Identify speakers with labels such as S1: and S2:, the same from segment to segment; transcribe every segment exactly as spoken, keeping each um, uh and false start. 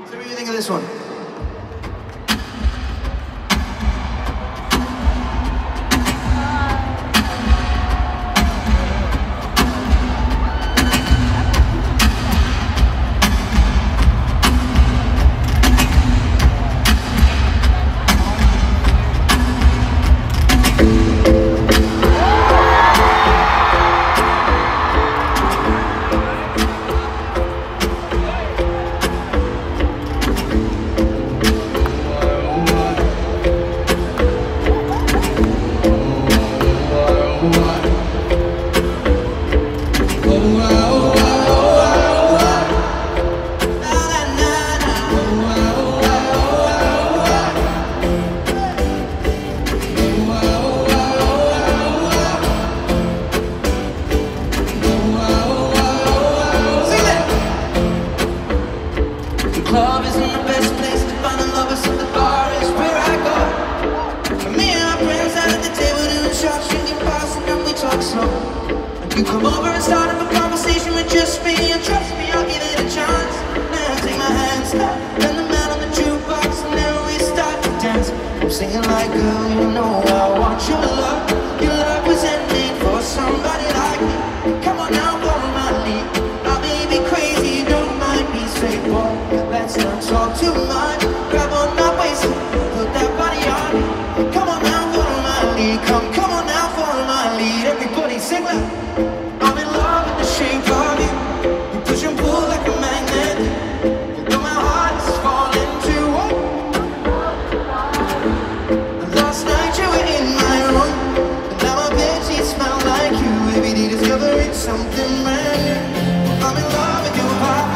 S1: So what do you think of this one?
S2: Club isn't the best place to find a lover, so the bar is where I go. Me and my friends sat at the table doing shots, drinking fast, and then we talk slow. And you come over and start up a conversation with just me, and trust me, I'll give it a chance. Now take my hand, stop, and the man on the jukebox, and then we start to dance. I'm singing like, girl, you know I want your love. Your love was handmade for somebody like me. Come on now, follow my lead. I may be crazy, don't mind me, say, boy, let's not talk too much. Grab on my waist, put that body on me. Come on now, follow my lead. Come, come on now, follow my lead. Everybody sing loud. I'm in love with the shape of you. You push and pull like a magnet. Although my heart is falling too. And last night you were in my room, and now my bed sheets smell like you. Every day discovering something brand new. I'm in love with your body.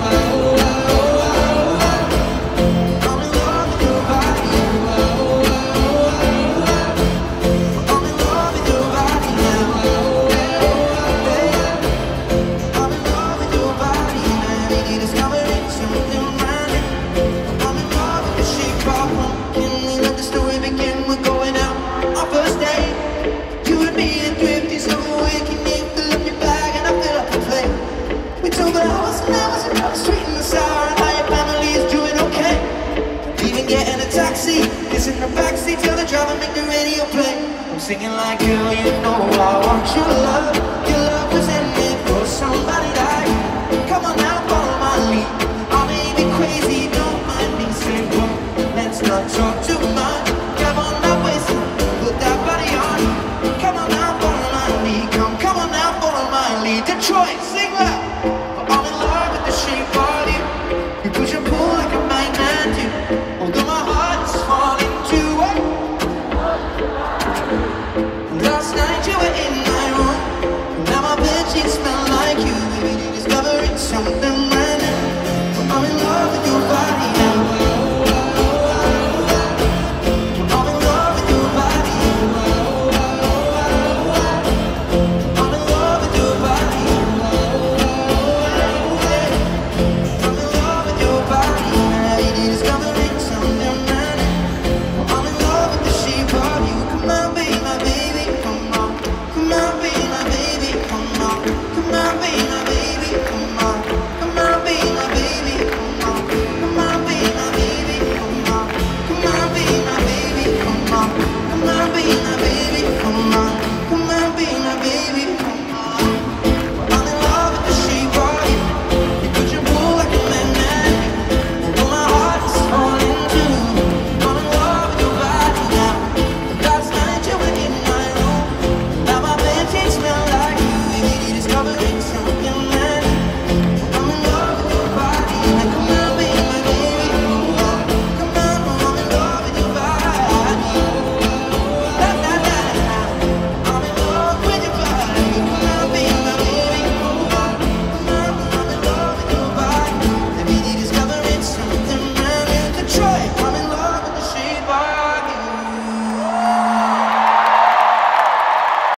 S2: In the backseat, tell the driver make the radio play. I'm singing like, girl, you know I want your love. Your love was handmade for somebody like you. Come on now, follow my lead. I may be crazy, don't mind me, say, well, let's not talk too much. Grab on my waist, put that body on. Come on now, follow my lead. Come, come on now, follow my lead. Detroit, sing loud. I'm in love with the shape of you. You push and pull like a